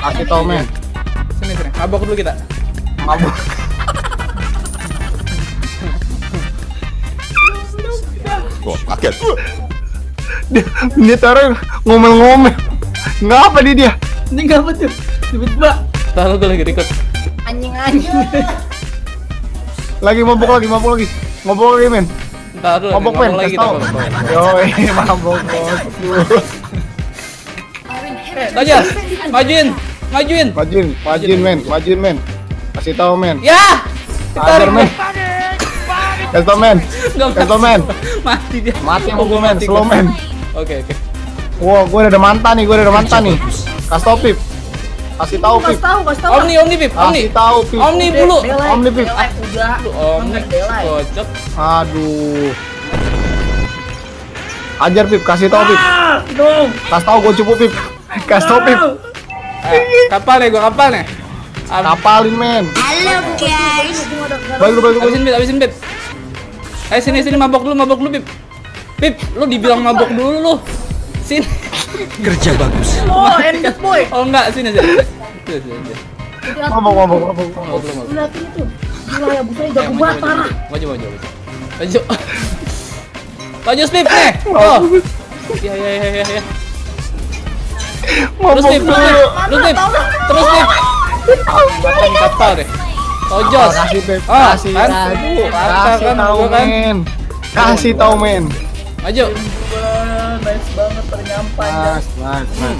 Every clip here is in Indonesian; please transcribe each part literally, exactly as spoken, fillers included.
Kasih tau men. Sini sini, mabok dulu kita. Mabuk. Wah, kaget. Dia, dia taruh ngomel-ngomel. Ngapa dia dia? Ini ngapa tuh? Tiba-tiba Tahu gue lagi record. anjing-anjing. Lagi mabuk lagi, mabuk lagi. Mabuk lagi men. Entar dulu. Mabuk men, lagi kasih tau. kita. Yoi, mabuk bos. Eh, Tojas, majuin, majuin. Majuin, majuin men, majuin men. Kasih tau men. Ya, Ajar ditarik men. Kasih tau men. Nggak Kasih tau men. Mati dia. Mati Oh, mau gua gue men, mati, slow gua. men. Oke oke. Wah, gue udah ada mantan nih, gue udah ada mantan nih. Kasih tau Pip. Kasih tau Pip. Kasih tahu, kasih tahu. Omni, Omni Pip, Omni. Kasih tau Pip. Omni dulu. Omni Pip. Udah. Omni, Belai. kocok. Aduh. Ajar Pip, kasih tau Pip. Dong. Kasih tau gue cupu Pip. Kasih tau Pip. Eh, kapal nih, gua kapal nih. Ab- Kapalin men. Halo guys. Balik dulu, balik dulu. Habisin Pip, habisin Pip. Eh sini sini mabok dulu, mabok dulu Pip. Pip, lu dibilang mabok dulu lu. Sini. Kerja bagus. Oh, ended boy. Oh enggak, sini sini. Sini sini. sini. Mabok, mabok, mabok. Mabok dulu, mabok. Lihat itu. Gila ya, busanya jago Maju, banget maju, parah. Maju, maju, maju. Maju. Maju Pip nih. Oh. Ya ya ya ya ya. Terus Mabok Pip, terus dulu. Pip. Terus Pip. Terus Pip. Makan kapal deh. Tojos. Kasih Pip, Ah, kasih. kan? Aduh, Rata kasih kan, tau gua kan. men. Kasih tau men. Maju. Wah, nice banget penyampainya. Mas, mas, mas.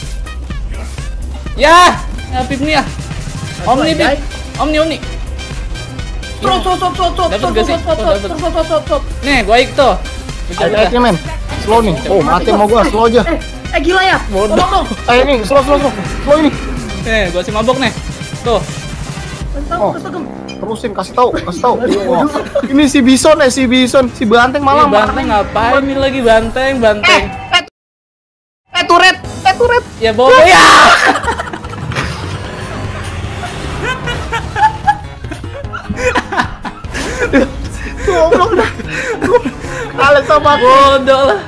Ya, ya Pip nih ya. Omni Pip. Omni Omni. Trot, trot, trot, trot, trot, Dapet trot, gak sih? trot, trot, Oh, trot, dapet. trot, trot, trot, trot. Nih, gua ik tuh. Udah, udah. Hati-hati men. Slow nih. Oh, mati mau gua, slow aja. Eh, eh gila ya. Bodoh. Tolong dong. Eh ini, slow, slow, slow. Slow ini. Nih, gua si mabok nih. Tuh. Kasih tahu, Oh. kasih tahu. Terusin, kasih tau, kasih tau. Wah. Ini si Bison eh, si Bison, si Banteng malah Ih, banteng ngapain ini lagi banteng, banteng. Eh, turet, eh turet. Ya bodoh ya. Goblok dah. Alex sama aku. Bodoh lah.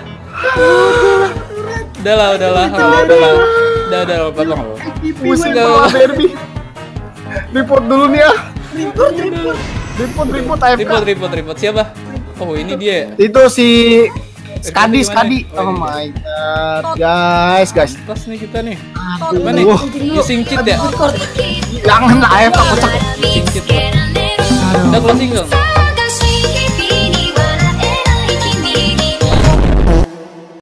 Udah lah, udah lah, udah lah. Udah, udah, udah, potong. Pusing Udah. sama Derby. Report dulu nih ya. Ribut, ribut. Report, report A F K. Ribut, ribut, ribut. Siapa? Oh, ini dia. Itu si Skadi, Gimana? Skadi. Oh, Oh ini. my god, guys, guys. Pas nih kita nih. Aduh. Gimana nih? Using cheat ya? Jangan lah A F K kocak. Using cheat. Udah closing dong.